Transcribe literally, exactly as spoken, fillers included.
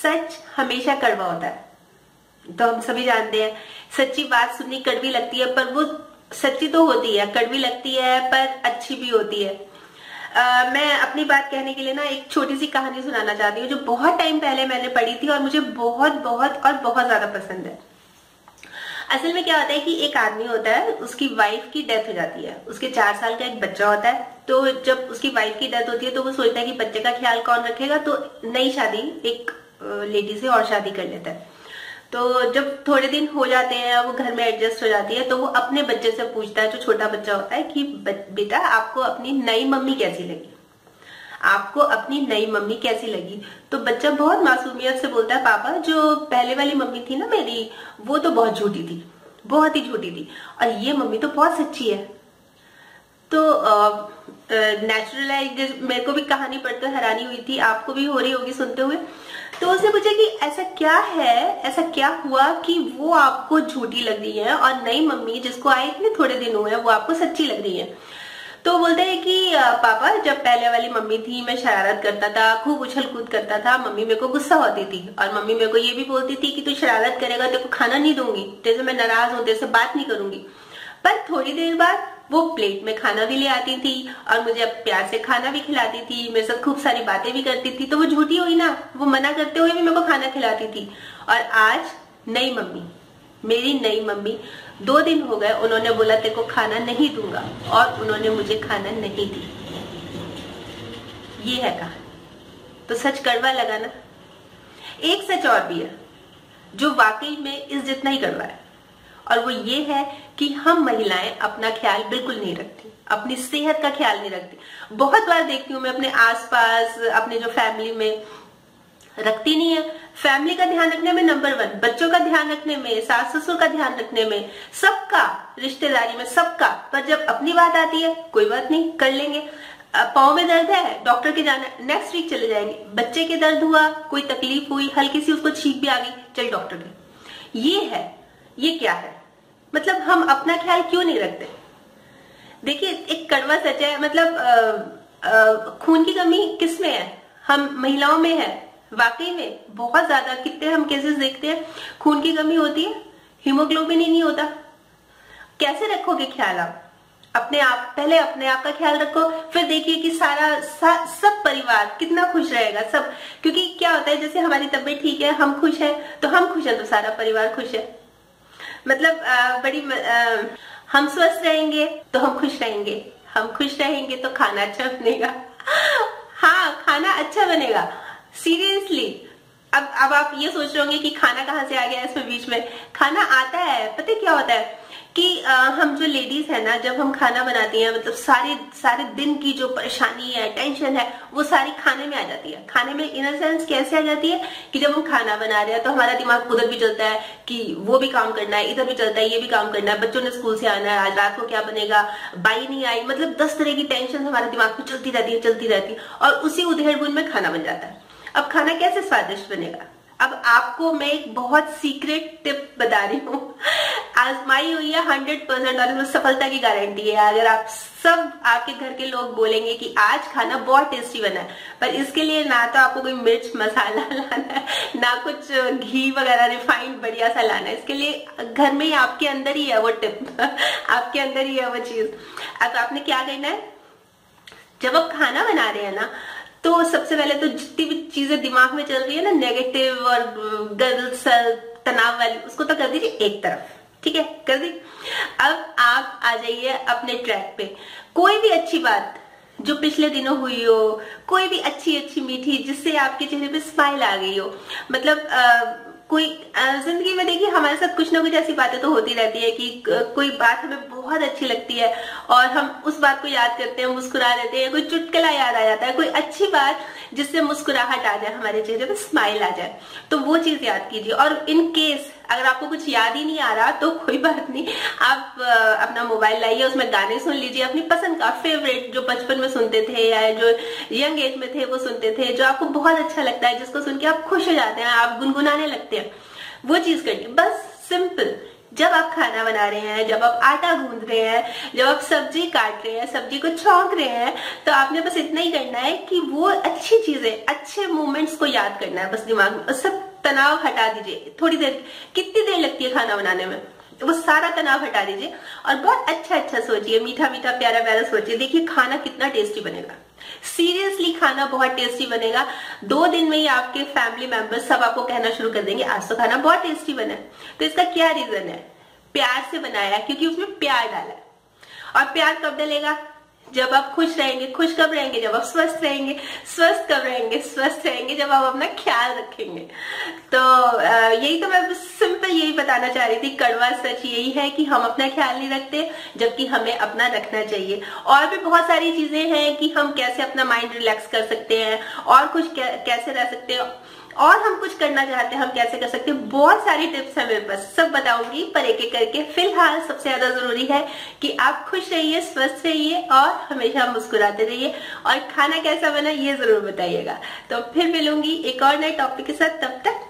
सच हमेशा कड़वा होता है, तो हम सभी जानते हैं। सच्ची बात सुननी कड़वी लगती है, पर वो सच्ची तो होती है, कड़वी लगती है पर अच्छी भी होती है। आ, मैं अपनी बात कहने के लिए ना एक छोटी सी कहानी सुनाना चाहती हूँ, जो बहुत टाइम पहले मैंने पढ़ी थी और मुझे बहुत बहुत और बहुत ज्यादा पसंद है। असल में क्या होता है कि एक आदमी होता है, उसकी वाइफ की डेथ हो जाती है, उसके चार साल का एक बच्चा होता है। तो जब उसकी वाइफ की डेथ होती है तो वो सोचता है कि बच्चे का ख्याल कौन रखेगा, तो नई शादी एक लेडी से और शादी कर लेता है। तो जब थोड़े दिन हो जाते हैं, वो घर में एडजस्ट हो जाती है, तो वो अपने बच्चे से पूछता है, जो छोटा बच्चा होता है, कि बेटा आपको अपनी नई मम्मी कैसी लगी, आपको अपनी नई मम्मी कैसी लगी। तो बच्चा बहुत मासूमियत से बोलता है, पापा जो पहले वाली मम्मी थी ना मेरी, वो तो बहुत झूठी थी, बहुत ही झूठी थी, और ये मम्मी तो बहुत सच्ची है। तो नेचुरल है, मेरे को भी कहानी पढ़कर हैरानी हुई थी, आपको भी हो रही होगी सुनते हुए। तो उसने पूछा कि ऐसा क्या है, ऐसा क्या हुआ कि वो आपको झूठी लग रही है और नई मम्मी जिसको आए इतने थोड़े दिन हुए हैं वो आपको सच्ची लग रही है। तो बोलते हैं कि पापा जब पहले वाली मम्मी थी, मैं शरारत करता था, खूब उछल कूद करता था, मम्मी मेरे को गुस्सा होती थी, और मम्मी मेरे को ये भी बोलती थी कि तू शरारत करेगा तेरे को खाना नहीं दूंगी, तेरे से मैं नाराज हूं, तेरे से बात नहीं करूंगी। पर थोड़ी देर बाद वो प्लेट में खाना भी ले आती थी और मुझे प्यार से खाना भी खिलाती थी, मेरे साथ खूब सारी बातें भी करती थी। तो वो झूठी हुई ना, वो मना करते हुए भी मेरे को खाना खिलाती थी। और आज नई मम्मी, मेरी नई मम्मी, दो दिन हो गए उन्होंने बोला तेरे को खाना नहीं दूंगा, और उन्होंने मुझे खाना नहीं दी। ये है कहानी। तो सच कड़वा लगा ना। एक सच और भी है जो वाकई में इस जितना ही कड़वा है, और वो ये है कि हम महिलाएं अपना ख्याल बिल्कुल नहीं रखती, अपनी सेहत का ख्याल नहीं रखती। बहुत बार देखती हूँ मैं अपने आसपास, अपने जो फैमिली में, रखती नहीं है। फैमिली का ध्यान रखने में नंबर वन, बच्चों का ध्यान रखने में, सास ससुर का ध्यान रखने में, सबका, रिश्तेदारी में सबका, पर जब अपनी बात आती है, कोई बात नहीं, कर लेंगे। पाँव में दर्द है, डॉक्टर के जाना, नेक्स्ट वीक चले जाएंगे। बच्चे के दर्द हुआ, कोई तकलीफ हुई, हल्की सी उसको छींक भी आ गई, चल डॉक्टर के। ये है, ये क्या है, मतलब हम अपना ख्याल क्यों नहीं रखते। देखिए एक कड़वा सच है, मतलब आ, आ, खून की कमी किस में है, हम महिलाओं में है, वाकई में बहुत ज्यादा। कितने हम केसेस देखते हैं, खून की कमी होती है, हीमोग्लोबिन ही नहीं होता। कैसे रखोगे ख्याल आप अपने आप, पहले अपने आप का ख्याल रखो, फिर देखिए कि सारा सा, सब परिवार कितना खुश रहेगा सब। क्योंकि क्या होता है, जैसे हमारी तबीयत ठीक है, हम खुश हैं, तो हम खुश हैं तो सारा परिवार खुश है। मतलब आ, बड़ी आ, हम स्वस्थ रहेंगे तो हम खुश रहेंगे, हम खुश रहेंगे तो खाना अच्छा बनेगा। हाँ, खाना अच्छा बनेगा, सीरियसली। अब अब आप ये सोच रहे होंगे कि खाना कहाँ से आ गया इसमें बीच में। खाना आता है, पता है क्या होता है कि आ, हम जो लेडीज है ना, जब हम खाना बनाती हैं, मतलब सारे सारे दिन की जो परेशानी है, टेंशन है, वो सारी खाने में आ जाती है। खाने में इन सेंस कैसे आ जाती है कि जब हम खाना बना रहे हैं तो हमारा दिमाग उधर भी चलता है कि वो भी काम करना है, इधर भी चलता है, ये भी काम करना है, बच्चों ने स्कूल से आना है, आज रात को क्या बनेगा, बाई नहीं आई, मतलब दस तरह की टेंशन हमारे दिमाग में चलती रहती है, चलती रहती है, और उसी उधेड़-बुन में खाना बन जाता है। अब खाना कैसे स्वादिष्ट बनेगा। अब आपको मैं एक बहुत सीक्रेट टिप बता रही हूँ, आजमाई हुई है, हंड्रेड परसेंट, और इसमें सफलता की गारंटी है। अगर आप सब, आपके घर के लोग बोलेंगे कि आज खाना बहुत टेस्टी बना है, पर इसके लिए ना तो आपको कोई मिर्च मसाला लाना है, ना कुछ घी वगैरह रिफाइंड बढ़िया सा लाना है, इसके लिए घर में ही, आपके अंदर ही है वो टिप, आपके अंदर ही है वो चीज। अब आपने क्या करना है, जब आप खाना बना रहे हैं ना, तो सबसे पहले तो जितनी भी चीजें दिमाग में चल रही है ना, नेगेटिव और गर्ल्स तनाव वाली, उसको तो कर दीजिए एक तरफ, ठीक है, कर दी। अब आप आ जाइए अपने ट्रैक पे। कोई भी अच्छी बात जो पिछले दिनों हुई हो, कोई भी अच्छी अच्छी मीठी, जिससे आपके चेहरे पे स्माइल आ गई हो, मतलब आ, कोई जिंदगी में देखिए हमारे साथ कुछ ना कुछ ऐसी बातें तो होती रहती है कि कोई बात हमें बहुत अच्छी लगती है और हम उस बात को याद करते हैं, मुस्कुरा देते हैं, कोई चुटकुला याद आ जाता है, कोई अच्छी बात जिससे मुस्कुराहट आ जाए, हमारे चेहरे पे स्माइल आ जाए, तो वो चीज याद कीजिए। और इन केस अगर आपको कुछ याद ही नहीं आ रहा तो कोई बात नहीं, आप अपना मोबाइल लाइए, उसमें गाने सुन लीजिए अपनी पसंद का, फेवरेट, जो बचपन में सुनते थे या जो यंग एज में थे वो सुनते थे, जो आपको बहुत अच्छा लगता है, जिसको सुन के आप खुश हो जाते हैं, आप गुनगुनाने लगते हैं, वो चीज करिए। बस सिंपल, जब आप खाना बना रहे हैं, जब आप आटा गूंद रहे हैं, जब आप सब्जी काट रहे हैं, सब्जी को छौंक रहे हैं, तो आपने बस इतना ही करना है कि वो अच्छी चीजें, अच्छे मोमेंट्स को याद करना है बस दिमाग में। सब तनाव हटा दीजिए। थोड़ी देर, कितनी देर लगती है खाना बनाने में, वो सारा तनाव हटा दीजिए और बहुत अच्छा अच्छा सोचिए, मीठा मीठा प्यारा प्यारा सोचिए। देखिए खाना कितना टेस्टी बनेगा। सीरियसली खाना बहुत टेस्टी बनेगा। दो दिन में ही आपके फैमिली मेंबर्स सब आपको कहना शुरू कर देंगे आज तो खाना बहुत टेस्टी बना है। तो इसका क्या रीजन है? प्यार से बनाया है, क्योंकि उसमें प्यार डाला है। और प्यार कब डलेगा? जब आप खुश रहेंगे। खुश कब रहेंगे? जब आप स्वस्थ रहेंगे। स्वस्थ कब रहेंगे? स्वस्थ रहेंगे जब आप अपना ख्याल रखेंगे। तो यही तो मैं सिंपल यही बताना चाह रही थी। कड़वा सच यही है कि हम अपना ख्याल नहीं रखते, जबकि हमें अपना रखना चाहिए। और भी बहुत सारी चीजें हैं कि हम कैसे अपना माइंड रिलैक्स कर सकते हैं और कुछ कैसे रह सकते हैं, और हम कुछ करना चाहते हैं हम कैसे कर सकते हैं। बहुत सारी टिप्स है मेरे पास, सब बताऊंगी पर एक एक करके। फिलहाल सबसे ज्यादा जरूरी है कि आप खुश रहिए, स्वस्थ रहिए और हमेशा मुस्कुराते रहिए। और खाना कैसा बना ये जरूर बताइएगा। तो फिर मिलूंगी एक और नए टॉपिक के साथ। तब तक